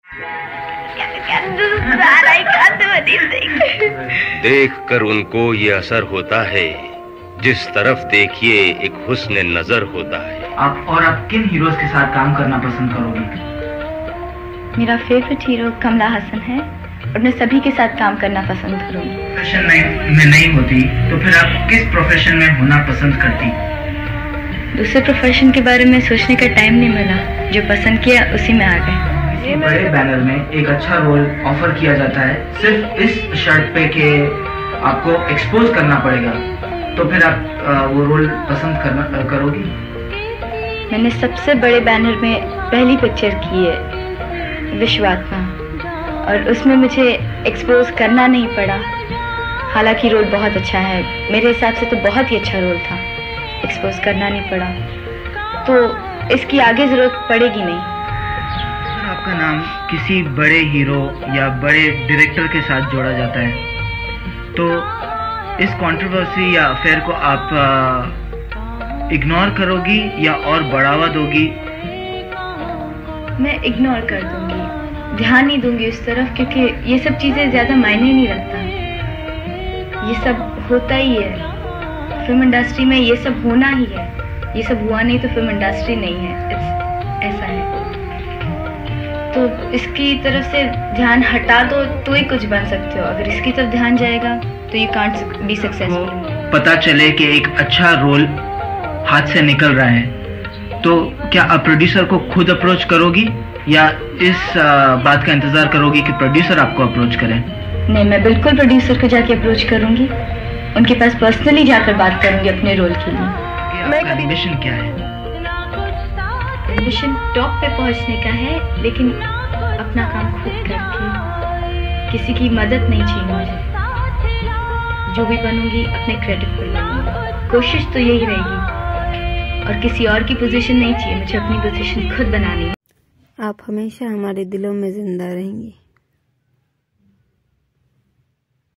देख कर उनको ये असर होता है जिस तरफ देखिए एक हुस्न नजर होता है। आप किन हीरोज के साथ काम करना पसंद करोगी? मेरा फेवरेट हीरो कमला हसन है और मैं सभी के साथ काम करना पसंद करूंगी। प्रोफेशन में नहीं होती तो फिर आप किस प्रोफेशन में होना पसंद करती? दूसरे प्रोफेशन के बारे में सोचने का टाइम नहीं मिला, जो पसंद किया उसी में आ गए। बड़े बैनर में एक अच्छा रोल ऑफर किया जाता है, सिर्फ इस शर्त पे कि आपको एक्सपोज करना पड़ेगा, तो फिर आप वो रोल पसंद करोगी? मैंने सबसे बड़े बैनर में पहली पिक्चर की है विश्वात्मा, और उसमें मुझे एक्सपोज करना नहीं पड़ा। हालांकि रोल बहुत अच्छा है, मेरे हिसाब से तो बहुत ही अच्छा रोल था, एक्सपोज करना नहीं पड़ा, तो इसकी आगे ज़रूरत पड़ेगी नहीं। आपका नाम किसी बड़े हीरो या बड़े डायरेक्टर के साथ जोड़ा जाता है, तो इस कंट्रोवर्सी या अफेयर को आप इग्नोर करोगी या और बढ़ावा दोगी? मैं इग्नोर कर दूंगी, ध्यान नहीं दूंगी उस तरफ, क्योंकि ये सब चीज़ें ज़्यादा मायने नहीं रखता। ये सब होता ही है फिल्म इंडस्ट्री में, ये सब होना ही है। ये सब हुआ नहीं तो फिल्म इंडस्ट्री नहीं है, ऐसा है। तो इसकी तरफ से ध्यान हटा दो तो ही कुछ बन सकते हो, अगर इसकी तरफ ध्यान जाएगा तो यू कांट बी सक्सेसफुल। पता चले कि एक अच्छा रोल हाथ से निकल रहा है, तो क्या आप प्रोड्यूसर को खुद अप्रोच करोगी या इस बात का इंतजार करोगी कि प्रोड्यूसर आपको अप्रोच करे? नहीं, मैं बिल्कुल प्रोड्यूसर को जाके अप्रोच करूंगी, उनके पास पर्सनली जाकर बात करूंगी अपने रोल के लिए। आपका एम्बिशन क्या है? एम्बिशन टॉप पे पहुंचने का है, लेकिन अपना काम खुद करके, किसी की मदद नहीं चाहिए मुझे। जो भी बनूंगी अपने क्रेडिट पर बनूंगी, कोशिश तो यही रहेगी, और किसी और की पोजीशन नहीं चाहिए मुझे, अपनी पोजीशन खुद बनानी है। आप हमेशा हमारे दिलों में जिंदा रहेंगी।